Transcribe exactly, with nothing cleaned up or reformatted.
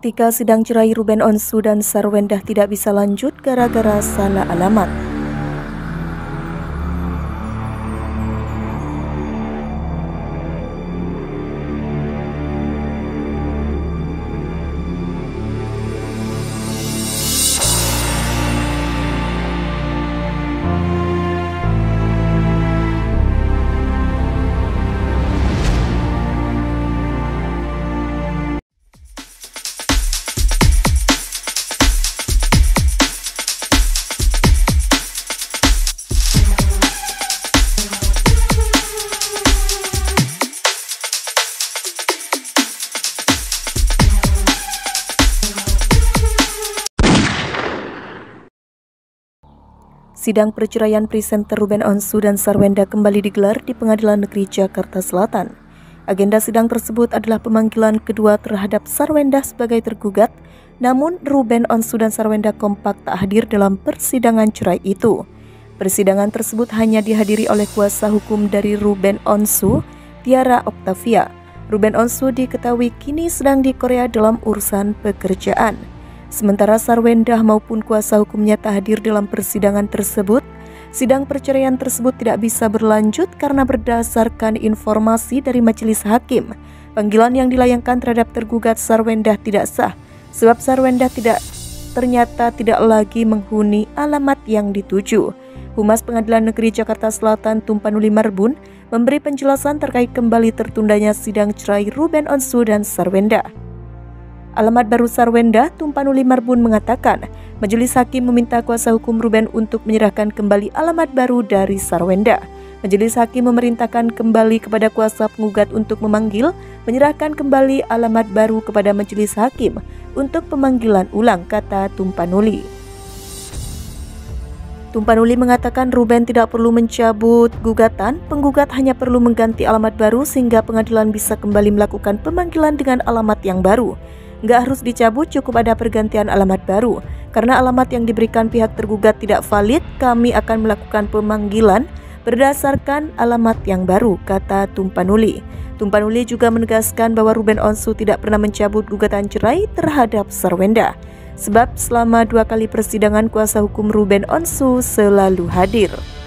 Seketika sidang cerai Ruben Onsu dan Sarwendah tidak bisa lanjut gara-gara salah alamat. Sidang perceraian presenter Ruben Onsu dan Sarwendah kembali digelar di Pengadilan Negeri Jakarta Selatan. Agenda sidang tersebut adalah pemanggilan kedua terhadap Sarwendah sebagai tergugat, namun Ruben Onsu dan Sarwendah kompak tak hadir dalam persidangan cerai itu. Persidangan tersebut hanya dihadiri oleh kuasa hukum dari Ruben Onsu, Tiara Octavia. Ruben Onsu diketahui kini sedang di Korea dalam urusan pekerjaan. Sementara Sarwendah maupun kuasa hukumnya tak hadir dalam persidangan tersebut. Sidang perceraian tersebut tidak bisa berlanjut karena berdasarkan informasi dari majelis hakim, panggilan yang dilayangkan terhadap tergugat Sarwendah tidak sah, sebab Sarwendah tidak ternyata tidak lagi menghuni alamat yang dituju. Humas Pengadilan Negeri Jakarta Selatan Tumpanuli Marbun memberi penjelasan terkait kembali tertundanya sidang cerai Ruben Onsu dan Sarwendah. Alamat baru Sarwendah, Tumpanuli Marbun mengatakan, majelis hakim meminta kuasa hukum Ruben untuk menyerahkan kembali alamat baru dari Sarwendah. Majelis hakim memerintahkan kembali kepada kuasa penggugat untuk memanggil, menyerahkan kembali alamat baru kepada majelis hakim untuk pemanggilan ulang, kata Tumpanuli. Tumpanuli mengatakan Ruben tidak perlu mencabut gugatan, penggugat hanya perlu mengganti alamat baru sehingga pengadilan bisa kembali melakukan pemanggilan dengan alamat yang baru. Nggak harus dicabut, cukup ada pergantian alamat baru. Karena alamat yang diberikan pihak tergugat tidak valid, kami akan melakukan pemanggilan berdasarkan alamat yang baru, kata Tumpanuli. Tumpanuli juga menegaskan bahwa Ruben Onsu tidak pernah mencabut gugatan cerai terhadap Sarwendah. Sebab selama dua kali persidangan kuasa hukum Ruben Onsu selalu hadir.